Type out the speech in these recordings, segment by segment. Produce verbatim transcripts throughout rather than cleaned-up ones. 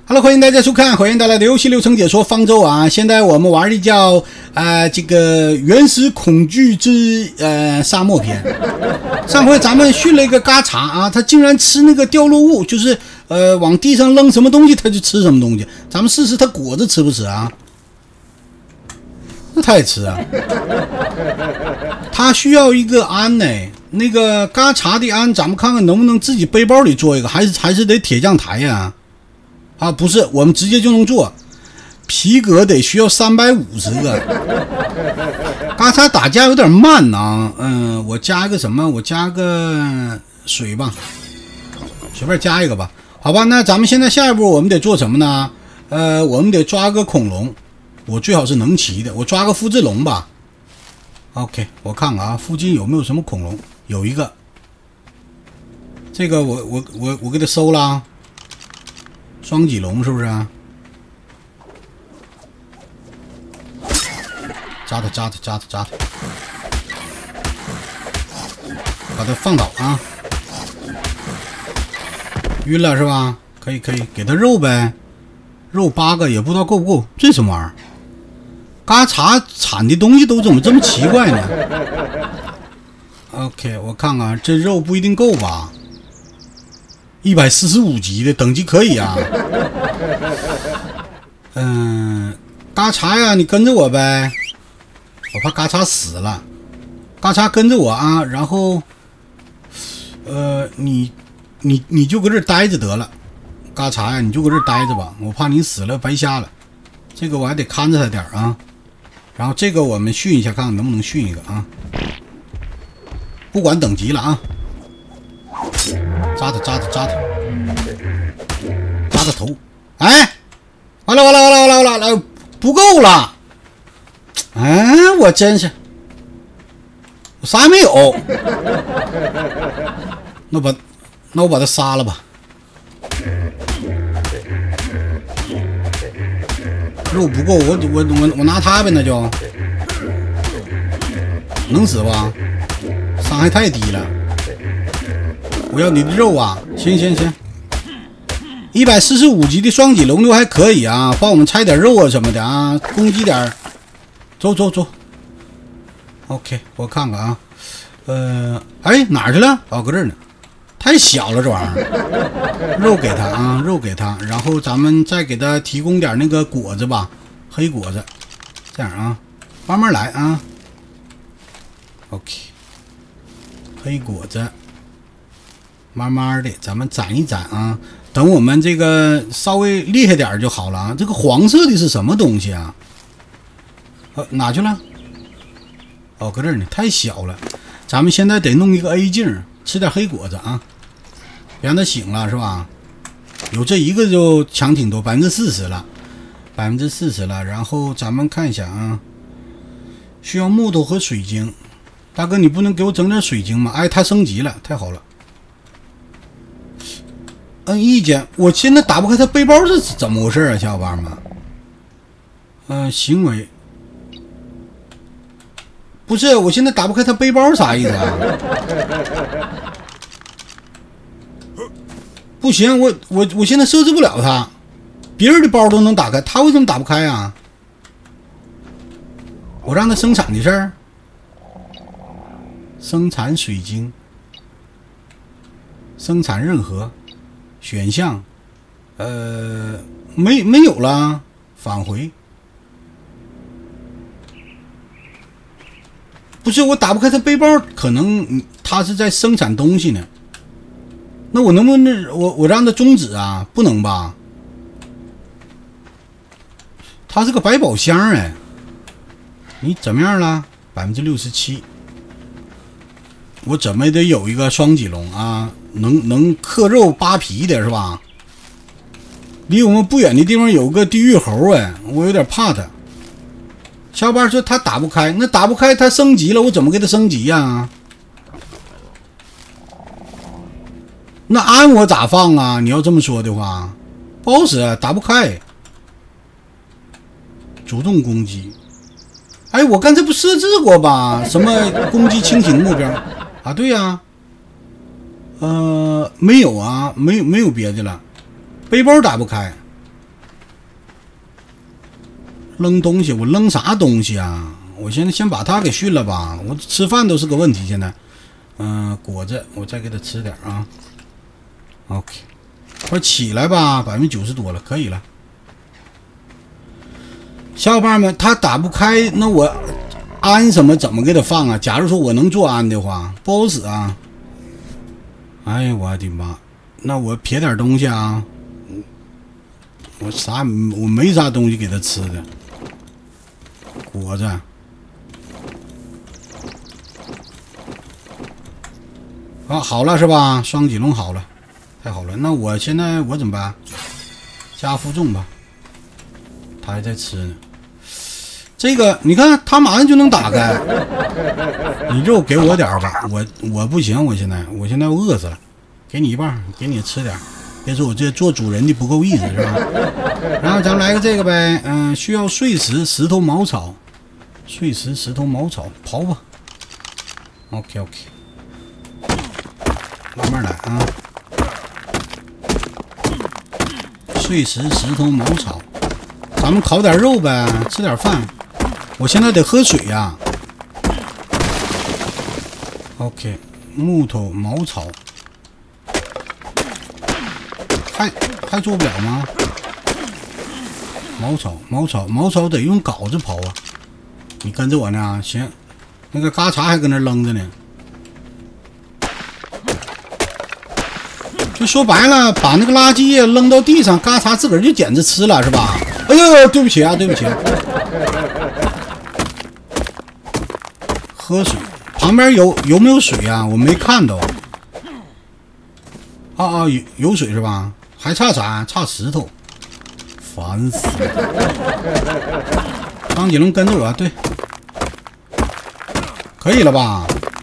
Hello， 欢迎大家收看，欢迎带来的游戏流程解说方舟啊！现在我们玩的叫呃这个原始恐惧之呃沙漠篇。上回咱们训了一个嘎查啊，他竟然吃那个掉落物，就是呃往地上扔什么东西他就吃什么东西。咱们试试他果子吃不吃啊？那他也吃啊。他需要一个鞍呢，那个嘎查的鞍，咱们看看能不能自己背包里做一个，还是还是得铁匠台呀、啊？啊，不是，我们直接就能做。皮革得需要三百五十个。刚才打架有点慢啊，嗯，我加个什么？我加个水吧，随便加一个吧。好吧，那咱们现在下一步我们得做什么呢？呃，我们得抓个恐龙，我最好是能骑的，我抓个复制龙吧。OK， 我看看啊，附近有没有什么恐龙？有一个，这个我我我我给它收了啊。双脊龙是不是啊？扎它扎它扎它扎它，把它放倒啊！晕了是吧？可以可以，给它肉呗，肉八个也不知道够不够。这什么玩意儿？嘎查产的东西都怎么这么奇怪呢 ？OK， 我看看这肉不一定够吧。一百四十五级的等级可以啊。嗯，嘎查呀，你跟着我呗。我怕嘎查死了。嘎查跟着我啊，然后，呃，你你你就搁这儿待着得了。嘎查呀，你就搁这儿待着吧，我怕你死了白瞎了。这个我还得看着他点啊。然后这个我们训一下，看看能不能训一个啊。不管等级了啊。扎他扎他扎他扎他头！哎，完了完了完了完了完了，不够了！哎，我真是，我啥也没有。那把那我把他杀了吧。肉不够，我我我我拿他呗，那就能死吧？伤害太低了。我要你的肉啊！行行行，一百四十五级的双脊龙都还可以啊，帮我们拆点肉啊什么的啊，攻击点。走走走 ，OK， 我看看啊，呃，哎哪儿去了？哦，搁这儿呢，太小了这玩意儿。肉给他啊，肉给他，然后咱们再给他提供点那个果子吧，黑果子，这样啊，慢慢来啊。OK， 黑果子。慢慢的，咱们攒一攒啊。等我们这个稍微厉害点就好了啊。这个黄色的是什么东西啊？呃，哪去了？哦，搁这儿呢，太小了。咱们现在得弄一个 A 镜，吃点黑果子啊，别让它醒了是吧？有这一个就强挺多，百分之四十了，百分之四十了。然后咱们看一下啊，需要木头和水晶。大哥，你不能给我整点水晶吗？哎，它升级了，太好了。摁一键，我现在打不开他背包是怎么回事啊，小伙伴们？嗯、呃，行为不是，我现在打不开他背包啥意思啊？不行，我我我现在设置不了他，别人的包都能打开，他为什么打不开啊？我让他生产的事儿，生产水晶，生产任何。选项，呃，没没有了，返回。不是我打不开他背包，可能他是在生产东西呢。那我能不能我我让他终止啊？不能吧？他是个百宝箱哎，你怎么样了？百分之六十七。我怎么也得有一个双脊龙啊，能能嗑肉扒皮的是吧？离我们不远的地方有个地狱猴哎，我有点怕他。小伙伴说他打不开，那打不开他升级了，我怎么给他升级呀、啊？那鞍我咋放啊？你要这么说的话，不好使，打不开。主动攻击，哎，我刚才不设置过吧？什么攻击清醒目标？啊，对呀、啊，呃，没有啊，没有没有别的了，背包打不开， 扔东西，我扔啥东西啊？我现在先把它给训了吧，我吃饭都是个问题。现在，嗯、呃，果子我再给它吃点啊。OK， 快起来吧，百分之九十多了，可以了。小伙伴们，他打不开，那我安什么怎么给他放啊？假如说我能做安的话，不好使啊。哎呀，我的妈！那我撇点东西啊。我啥我没啥东西给他吃的，果子。啊，好了是吧？双脊龙好了，太好了。那我现在我怎么办？加负重吧。他还在吃呢。这个你看，他马上就能打开。你肉给我点吧，我我不行，我现在我现在饿死了。给你一半，给你吃点。别说我这做主人的不够意思是吧？然后咱们来个这个呗，嗯、呃，需要碎石、石头、茅草，碎石、石头、茅草，刨吧。OK OK， 慢慢来啊。碎石、石头、茅草，咱们烤点肉呗，吃点饭。我现在得喝水呀、啊。OK， 木头、茅草。还还做不了吗？茅草，茅草，茅草得用镐子刨啊！你跟着我呢，行。那个嘎嚓还搁那扔着呢。就说白了，把那个垃圾扔到地上，嘎嚓自个儿就捡着吃了，是吧？哎呦，对不起啊，对不起。喝水，旁边有有没有水啊？我没看到。啊啊，有有水是吧？还差啥？差石头，烦死了！张锦龙跟着我，对，可以了吧？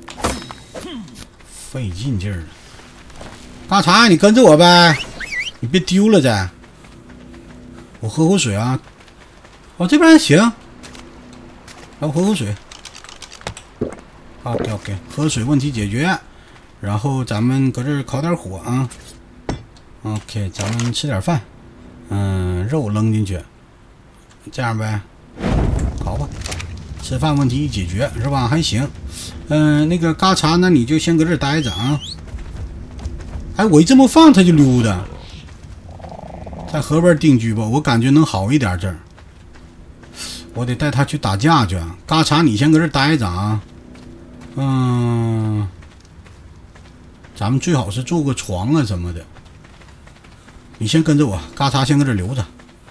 费劲劲儿了。大茶，你跟着我呗，你别丢了再。我喝口水啊。哦，这边还行。来，我喝口水。OK OK， 喝水问题解决。然后咱们搁这儿烤点火啊。OK， 咱们吃点饭，嗯，肉扔进去，这样呗，烤吧。吃饭问题一解决是吧？还行。嗯、呃，那个嘎嚓，那你就先搁这儿待着啊。哎，我一这么放，它就溜达。在河边定居吧，我感觉能好一点。这儿，我得带它去打架去。嘎嚓，你先搁这儿待着啊。嗯，咱们最好是做个床啊什么的。你先跟着我，嘎嚓先搁这留着。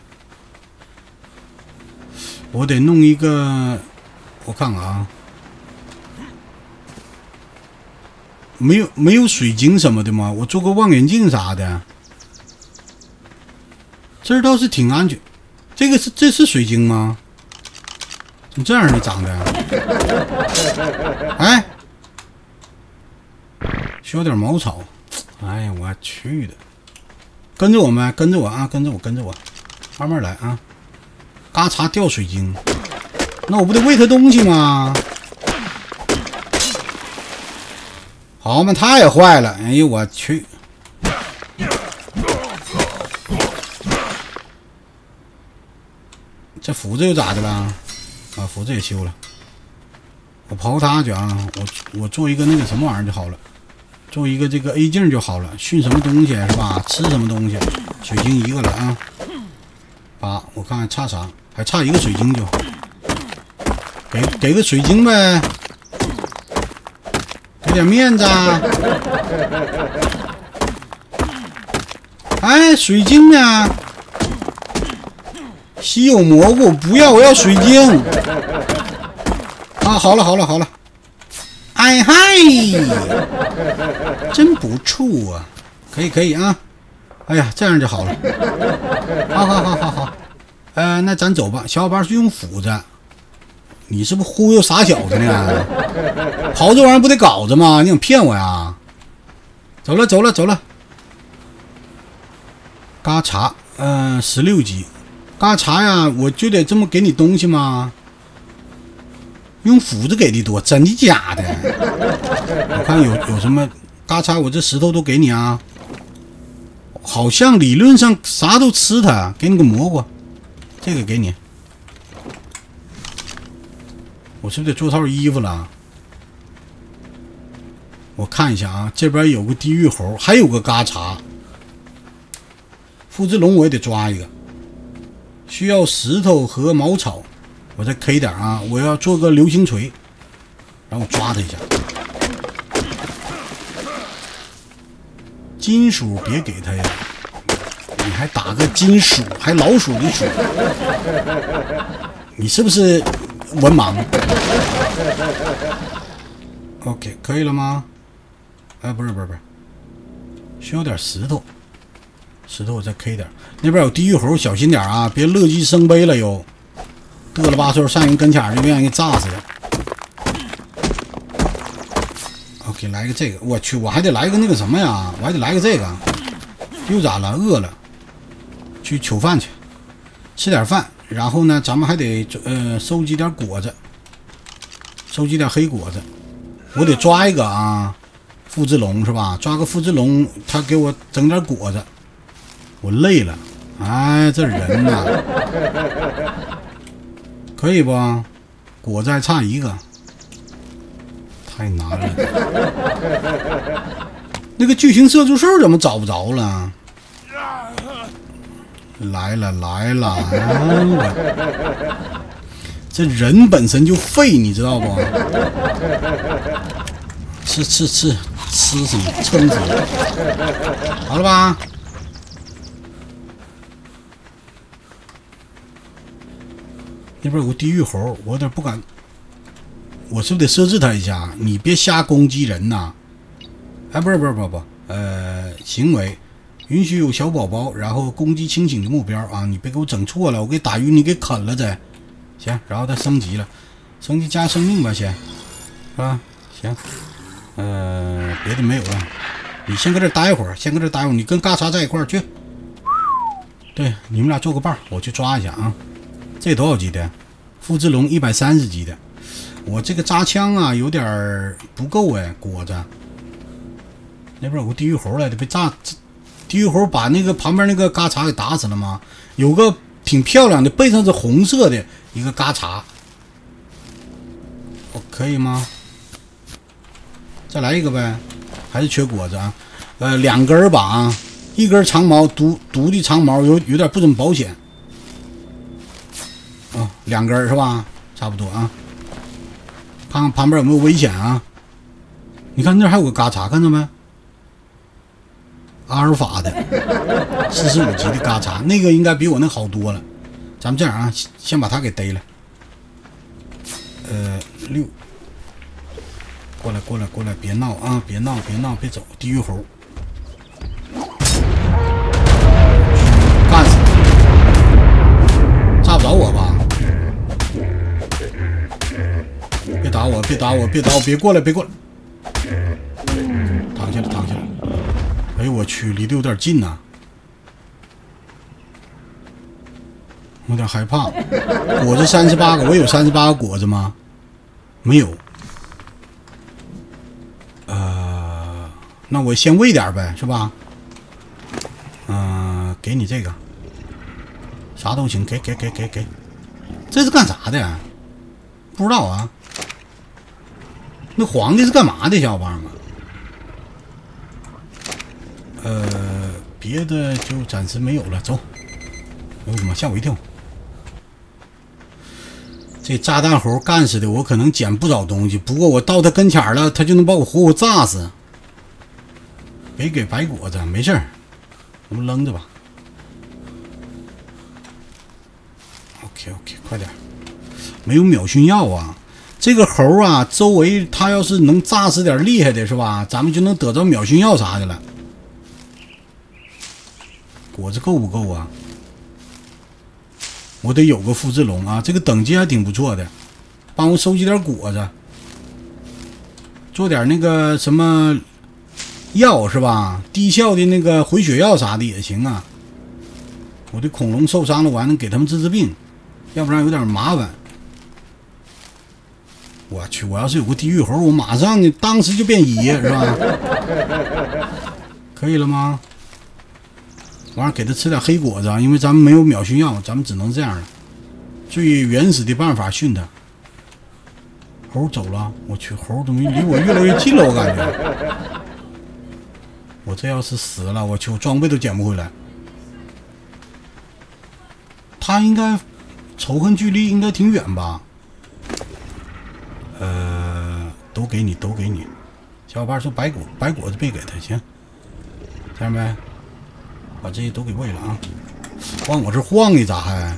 我得弄一个，我看看啊，没有没有水晶什么的吗？我做个望远镜啥的。这儿倒是挺安全。这个是这是水晶吗？怎么这样的长的？哎，需要点茅草。哎呀，我去的！跟着我们，跟着我啊，跟着我，跟着我，慢慢来啊！嘎嚓掉水晶，那我不得喂它东西吗？好嘛，太坏了！哎呦我去！这斧子又咋的了？啊，斧子也修了。我刨它去啊！我我做一个那个什么玩意儿就好了。做一个这个 A 镜就好了，训什么东西是吧？吃什么东西？水晶一个了啊！八，我看看差啥？还差一个水晶就，给给个水晶呗，给点面子啊！哎，水晶呢？稀有蘑菇不要，我要水晶！啊，好了好了好了。哎嗨，真不错啊！可以可以啊！哎呀，这样就好了。好好好好好，呃，那咱走吧。小伙伴是用斧子，你是不是忽悠傻小子呢？刨这玩意儿不得搞着吗？你想骗我呀？走了走了走了。嘎嚓，呃，十六级，嘎嚓呀，我就得这么给你东西吗？用斧子给的多，真的假的？我看有有什么嘎嚓，我这石头都给你啊。好像理论上啥都吃它，给你个蘑菇，这个给你。 我是不是得做套衣服了？我看一下啊，这边有个地狱猴，还有个嘎查。复制龙我也得抓一个，需要石头和茅草。我再 K 点啊，我要做个流星锤，然后抓他一下。金属别给他呀，你还打个金属，还老鼠的鼠，你是不是文盲 ？OK， 可以了吗？哎，不是不是不是，需要点石头，石头我再 K 点。那边有地狱猴，小心点啊，别乐极生悲了又。嘚了吧嗖上人跟前就让人给炸死了。OK， 来个这个，我去，我还得来个那个什么呀？我还得来个这个。又咋了？饿了，去取饭去，吃点饭。然后呢，咱们还得呃收集点果子，收集点黑果子。我得抓一个啊，复制龙是吧？抓个复制龙，他给我整点果子。我累了，哎，这人呐。可以不？果子还差一个，太难了。那个巨型射柱兽怎么找不着了？来了来了，啊、这人本身就废，你知道不？吃吃吃吃死你，撑死你！好了吧？那边有个地狱猴，我有点不敢，我是不是得设置他一下？你别瞎攻击人呐！哎，不是不是不是不，呃，行为允许有小宝宝，然后攻击清醒的目标啊！你别给我整错了，我给打晕，你给啃了再。行，然后他升级了，升级加生命吧，先，是吧？行，呃，别的没有了，你先搁这待会儿，先搁这待会儿，你跟嘎查在一块儿去。对，你们俩做个伴儿，我去抓一下啊。这多少级的？复制龙一百三十级的。我这个扎枪啊，有点不够哎，果子。那边有个地狱猴来的，被炸。地狱猴把那个旁边那个嘎查给打死了吗？有个挺漂亮的，背上是红色的一个嘎查。哦，可以吗？再来一个呗，还是缺果子啊？呃，两根吧啊，一根长毛，独独的长毛有有点不怎么保险。哦，两根是吧？差不多啊。看看旁边有没有危险啊？你看那还有个嘎查，看到没？阿尔法的四十五级的嘎查，那个应该比我那好多了。咱们这样啊，先把他给逮了。呃，六，过来过来过来，别闹啊！别闹别闹，别走！地狱猴，干死！炸不着我吧？别打我！别打我！别打我！别过来！别过来！躺下了，躺下了。哎呦我去，离得有点近呐、啊，我有点害怕。果子三十八个，我有三十八个果子吗？没有。呃，那我先喂点呗，是吧？嗯、呃，给你这个，啥都行，给给给给给。这是干啥的呀？不知道啊。那黄的是干嘛的，小伙伴们？呃，别的就暂时没有了，走。哎呦我的妈，吓我一跳！这炸弹猴干死的，我可能捡不少东西，不过我到他跟前了，他就能把我活活炸死。别给白果子，没事儿，我们扔着吧。OK OK， 快点，没有秒殉药啊！这个猴啊，周围他要是能炸死点厉害的，是吧？咱们就能得到秒殉药啥的了。果子够不够啊？我得有个复制龙啊，这个等级还挺不错的，帮我收集点果子，做点那个什么药是吧？低效的那个回血药啥的也行啊。我的恐龙受伤了，我还能给他们治治病，要不然有点麻烦。我去，我要是有个地狱猴，我马上呢，当时就变野是吧？可以了吗？完了，给他吃点黑果子啊，因为咱们没有秒殉药，咱们只能这样了。最原始的办法训他。 猴走了，我去，猴怎么离我越来越近了？我感觉，我这要是死了，我去，我装备都捡不回来。他应该仇恨距离应该挺远吧？呃，都给你，都给你。小伙伴说白果白果子别给他，行，家人们，把这些都给喂了啊！往我这晃呢，咋还？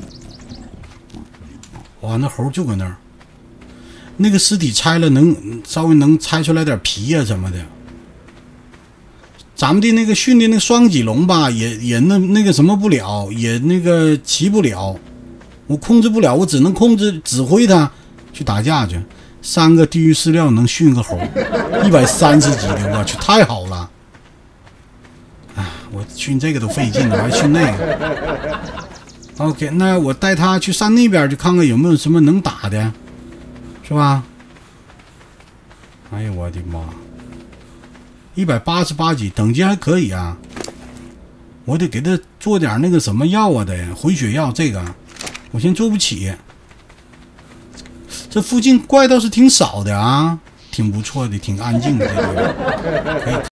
哇，那猴就搁那儿。那个尸体拆了能稍微能拆出来点皮呀、啊、什么的。咱们的那个训的那个双脊龙吧，也也那那个什么不了，也那个骑不了，我控制不了，我只能控制指挥它去打架去。三个地狱饲料能训个猴，一百三十级的，我去，太好了！哎，我训这个都费劲了，我还训那个。OK， 那我带他去山那边去看看有没有什么能打的。是吧？哎呀，我的妈！一百八十八级，等级还可以啊。我得给他做点那个什么药啊，得回血药。这个我先做不起。这附近怪倒是挺少的啊，挺不错的，挺安静的这地方，可以。